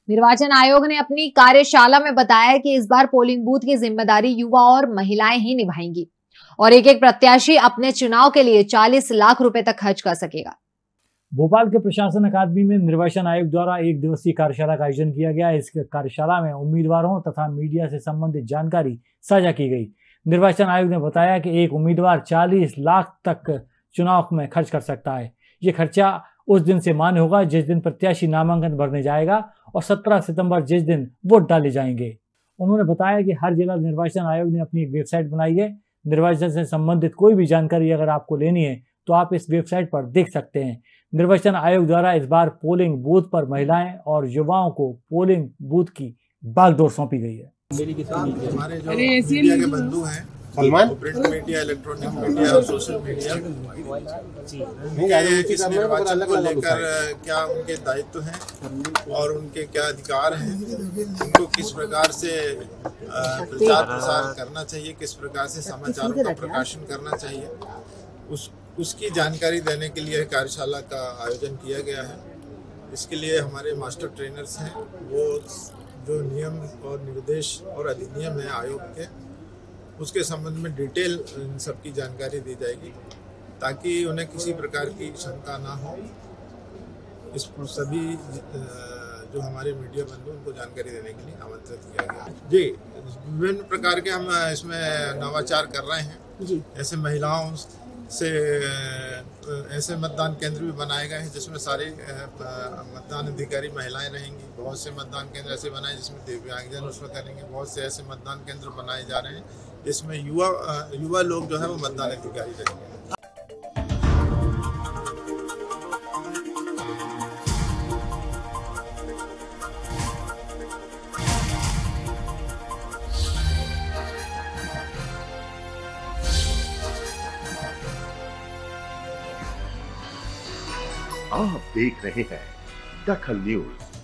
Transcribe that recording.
निर्वाचन आयोग ने अपनी कार्यशाला में बताया कि इस बार पोलिंग बूथ की जिम्मेदारी युवा और महिलाएं ही निभाएंगी और एक एक प्रत्याशी अपने चुनाव के लिए 40 लाख रुपए तक खर्च कर सकेगा। भोपाल के प्रशासन अकादमी में निर्वाचन आयोग द्वारा एक दिवसीय कार्यशाला का आयोजन किया गया। इस कार्यशाला में उम्मीदवारों तथा मीडिया से संबंधित जानकारी साझा की गई। निर्वाचन आयोग ने बताया कि एक उम्मीदवार 40 लाख तक चुनाव में खर्च कर सकता है। ये खर्चा उस दिन से मान्य होगा जिस दिन प्रत्याशी नामांकन भरने जाएगा और 17 सितंबर जिस दिन वोट डाले जाएंगे। उन्होंने बताया कि हर जिला निर्वाचन आयोग ने अपनी एक वेबसाइट बनाई है। निर्वाचन से संबंधित कोई भी जानकारी अगर आपको लेनी है तो आप इस वेबसाइट पर देख सकते हैं। निर्वाचन आयोग द्वारा इस बार पोलिंग बूथ पर महिलाएं और युवाओं को पोलिंग बूथ की बागडोर सौंपी गई है। हमारे जो मीडिया के बंधु हैं, प्रिंट मीडिया, इलेक्ट्रॉनिक मीडिया और सोशल मीडिया, इस निर्वाचन को लेकर क्या उनके दायित्व हैं और उनके क्या अधिकार हैं, उनको किस प्रकार से प्रचार प्रसार करना चाहिए, किस प्रकार से समाचारों का प्रकाशन करना चाहिए, उसकी जानकारी देने के लिए कार्यशाला का आयोजन किया गया है। इसके लिए हमारे मास्टर ट्रेनर्स हैं, वो जो नियम और निर्देश और अधिनियम है आयोग के, उसके संबंध में डिटेल इन सबकी जानकारी दी जाएगी ताकि उन्हें किसी प्रकार की शंका ना हो। इस सभी जो हमारे मीडिया बंधु उनको जानकारी देने के लिए आमंत्रित किया गया। जी, विभिन्न प्रकार के हम इसमें नवाचार कर रहे हैं। ऐसे महिलाओं से ऐसे मतदान केंद्र भी बनाए गए हैं जिसमें सारे मतदान अधिकारी महिलाएं रहेंगी। बहुत से मतदान केंद्र ऐसे बनाए जिसमें दिव्यांगजन उसमें करेंगे। बहुत से ऐसे मतदान केंद्र बनाए जा रहे हैं जिसमें युवा लोग जो है वो मतदान अधिकारी रहेंगे। आप देख रहे हैं दखल न्यूज।